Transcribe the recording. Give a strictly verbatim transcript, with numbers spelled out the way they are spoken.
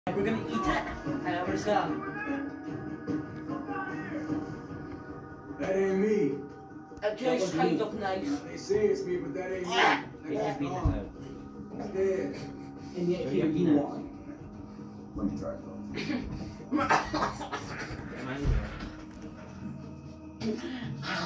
We're gonna eat it. Uh, let's go. That ain't me. It tastes kind of nice. They say it's me, but that ain't me. Yeah. That's gone. It's dead. And yet here you are. Let me try it though.